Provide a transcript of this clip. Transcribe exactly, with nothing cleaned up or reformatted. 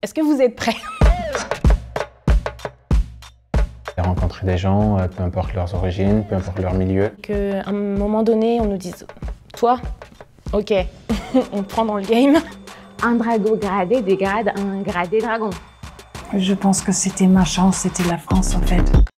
Est-ce que vous êtes prêts? Rencontrer des gens, peu importe leurs origines, peu importe leur milieu. Qu'à un moment donné, on nous dise « Toi, ok, on te prend dans le game ». Un dragon gradé dégrade un gradé dragon. Je pense que c'était ma chance, c'était la France en fait.